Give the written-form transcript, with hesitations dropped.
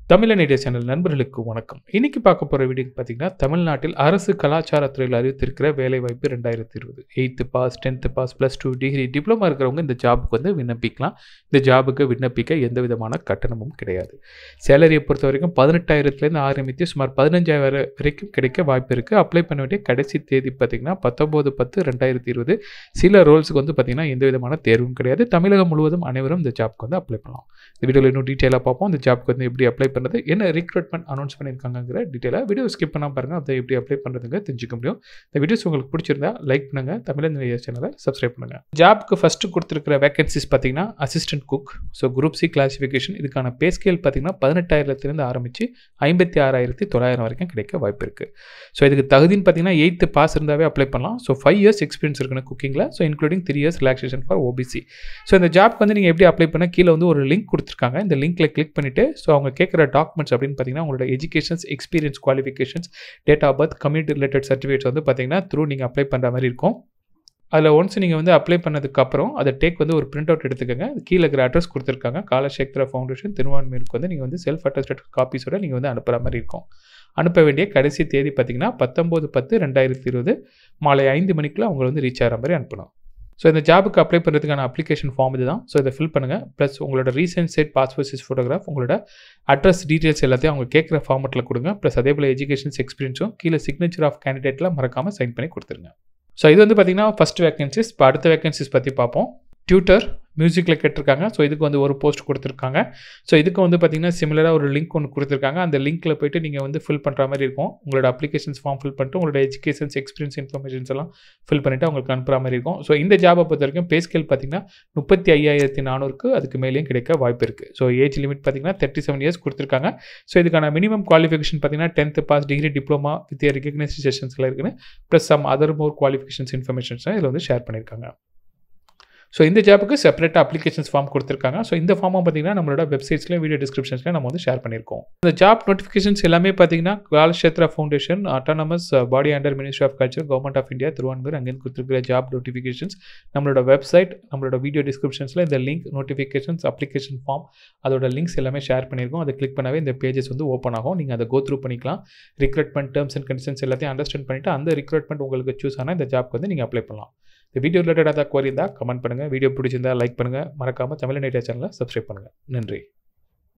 தமிழன் idea channel நண்பர்களுக்கு வணக்கம். இன்னைக்கு பார்க்க போகிற வீடியோ பார்த்தீங்கன்னா, தமிழ்நாட்டில் அரசு கலாச்சாரத்துறையில் அறிவித்திருக்கிற வேலைவாய்ப்பு 2020 8th pass 10th pass +2 degree diploma இருக்கிறவங்க இந்த ஜாபுக்கு வந்து விண்ணப்பிக்கலாம். இந்த ஜாபுக்கு விண்ணப்பிக்க எந்த விதமான கட்டணமும் கிடையாது. சேலரியை பொறுத்த வரைக்கும் 18,000 ஆரம்பித்து சுமார் 15,000 வரைக்கும் கிடைக்க வாய்ப்பு இருக்குது. அப்ளை பண்ண வேண்டிய கடைசி தேதி பார்த்தீங்கன்னா 19/10/2020. சில ரோல்ஸுக்கு வந்து பார்த்தீங்கன்னா எந்த விதமான தேர்வும் கிடையாது. தமிழகம் முழுவதும் அனைவரும் இந்த ஜாப்க்கு வந்து அப்ளை பண்ணலாம். இந்த வீடியோவில் இன்னும் டீட்டெயிலாக பார்ப்போம். இந்த ஜாப்க்கு வந்து எப்படி அப்ளை பண்ணுறது, என்ன ரெக்ரூட்மெண்ட் அனௌன்ஸ் பண்ணியிருக்காங்கிற டீட்டெயிலாக வீடியோ ஸ்கிப் பண்ணாமல் பாருங்கள். அதை எப்படி அப்ளை பண்ணுறதுங்க தெரிஞ்சுக்க முடியும். இந்த வீடியோஸ் உங்களுக்கு பிடிச்சிருந்தா லைக் பண்ணுங்கள், தமிழன் ஐடியா சேனலை சப்ஸ்கிரைப் பண்ணுங்கள். ஜாப்க்கு ஃபஸ்ட்டு கொடுத்துருக்கிற வேகன்சிஸ் பார்த்தீங்கன்னா assistant cook, so group C classification. இதுக்கான பே ஸ்கேல் பார்த்தீங்கன்னா 18,000 ஆரம்பித்து 56,900 வரைக்கும் கிடைக்க வாய்ப்பு இருக்குது. ஸோ இதுக்கு தகுதின்னு பார்த்தீங்கன்னா 8th பாஸ் இருந்தாவே அப்ளை பண்ணலாம். ஸோ 5 years எக்ஸ்பீரியன்ஸ் இருக்கணும் குக்கிங்கில். So including 3 years relaxation for OBC. So இந்த ஜாப்க்கு வந்து நீங்கள் எப்படி அப்ளை பண்ண, கீழே வந்து ஒரு லிங்க் கொடுத்துருக்காங்க. இந்த லிங்க்கில் கிளிக் பண்ணிவிட்டு ஸோ அவங்க கேட்குற டாக்குமெண்ட்ஸ் அப்படின்னு பார்த்தீங்கன்னா உங்களோட educations, experience, qualifications, date of birth, community related certificates வந்து பார்த்தீங்கன்னா த்ரூ நீங்கள் அப்ளை பண்ணுற மாதிரி இருக்கும். அதில் ஒன்ஸ் நீங்கள் வந்து அப்ளை பண்ணதுக்கப்புறம் அதை டேக் வந்து ஒரு பிரிண்ட் அவுட் எடுத்துக்கோங்க. கீழே இருக்கிற அட்ரஸ் கொடுத்துருக்காங்க. காலசேகர ஃபவுண்டேஷன், திருவான்மையூருக்கு வந்து நீங்கள் வந்து செல்ஃப் அட்டஸ்டட் காப்பீஸோட நீங்கள் வந்து அனுப்புகிற மாதிரி இருக்கும். அனுப்ப வேண்டிய கடைசி தேதி பார்த்தீங்கன்னா 19/10/2020 மாலை 5 மணிக்குள்ள அவங்க வந்து ரீச் ஆகிற மாதிரி அனுப்பணும். ஸோ இந்த ஜாபுக்கு அப்ளை பண்ணுறதுக்கான அப்ளிகேஷன் ஃபார்ம் இது தான். ஸோ இதை ஃபில் பண்ணுங்கள். ப்ளஸ் உங்களோட recent set passport size photograph, உங்களோட அட்ரஸ் டீட்டெயில்ஸ் எல்லாத்தையும் அவங்க கேட்குற ஃபார்மெட்டில் கொடுங்க. ப்ளஸ் அதே போல் எஜுகேஷன்ஸ், எக்ஸ்பீரியன்ஸும் கீழே சிக்னேச்சர் ஆஃப் கேண்டிடேட்டில் மறக்காமல் சைன் பண்ணி கொடுத்துருங்க. ஸோ இது வந்து பார்த்தீங்கன்னா ஃபஸ்ட் வேகன்சிஸ். இப்போ அடுத்த வேகன்சிஸ் பற்றி பார்ப்போம். டியூட்டர் மியூசிக்கில் கேட்டிருக்காங்க. ஸோ இதுக்கு வந்து ஒரு போஸ்ட் கொடுத்துருக்காங்க. ஸோ இதுக்கு வந்து பார்த்தீங்கன்னா சிமிலராக ஒரு லிங்க் ஒன்று கொடுத்துருக்காங்க. அந்த லிங்க்கில் போய்ட்டு நீங்கள் வந்து ஃபில் பண்ணுற மாதிரி இருக்கும். உங்களோட அப்ளிகேஷன்ஸ் ஃபார்ம் ஃபில் பண்ணிட்டு உங்களோட எஜுகேஷன்ஸ், எக்ஸ்பீரியன்ஸ், இன்ஃபர்மேஷன்ஸ் எல்லாம் ஃபில் பண்ணிவிட்டு அவங்களுக்கு அனுப்புகிற மாதிரி இருக்கும். ஸோ இந்த ஜாபை பொறுத்த வரைக்கும் பே ஸ்கேல் பார்த்தீங்கன்னா 35,400 அதுக்கு மேலேயும் கிடைக்க வாய்ப்பு இருக்குது. ஸோ ஏஜ் லிமிட் பார்த்தீங்கன்னா 37 years கொடுத்துருக்காங்க. ஸோ இதுக்கான மினிமம் குவாலிஃபிகேஷன் பார்த்தீங்கன்னா 10th pass, degree, diploma with recognised செஷன்ஸில் இருக்குன்னு plus some other more qualifications, informations இதில் வந்து ஷேர் பண்ணியிருக்காங்க. ஸோ இந்த ஜாப்புக்கு செப்பரேட்டாக அப்ளிகேஷன்ஸ் ஃபார்ம் கொடுத்துருக்காங்க. ஸோ இந்த ஃபார்மை பார்த்தீங்கன்னா நம்மளோட வெப்சைட்ஸ்லேயும் வீடியோ டிஸ்கிரிப்ஷன்ஸ்லையும் நம்ம வந்து ஷேர் பண்ணியிருக்கோம். இந்த ஜாப் நோட்டிஃபிகேஷன்ஸ் எல்லாமே பார்த்தீங்கன்னா Kalakshetra foundation, autonomous body under ministry of culture, government of India, Thiruvanmiyur, அங்கேருந்து கொடுத்துருக்கிற ஜாப் நோட்டிஃபிகேஷன்ஸ் நம்மளோட வெப்சைட், நம்மளோட வீடியோ டிஸ்கிரிப்ஷன்ஸில் இந்த லிங்க், நோட்டிஃபிகேஷன்ஸ், அப்ளிகேஷன் ஃபார்ம் அதோட லிங்க்ஸ் எல்லாமே ஷேர் பண்ணியிருக்கோம். அதை கிளிக் பண்ணவே இந்த பேஜஸ் வந்து ஓப்பன் ஆகும். நீங்கள் அதை கோ த்ரூ பண்ணிக்கலாம். ரிக்ரூட்மெண்ட் டேர்ம்ஸ் அண்ட் கண்டிஷன்ஸ் எல்லாத்தையும் அண்டர்ஸ்டாண்ட் பண்ணிவிட்டு அந்த ரிக்ரூட்மெண்ட் உங்களுக்கு சூஸ் ஆனால் இந்த ஜாப்க்கு வந்து நீங்கள் அப்ளை பண்ணலாம். இந்த வீடியோ ரிலேட்டடாக குவரி இருந்தால் கமெண்ட் பண்ணுங்கள். வீடியோ பிடிச்சிருந்தால் லைக் பண்ணுங்கள். மறக்காமல் தமிழன் ஐடியா சேனலை சப்ஸ்கிரைப் பண்ணுங்கள். நன்றி.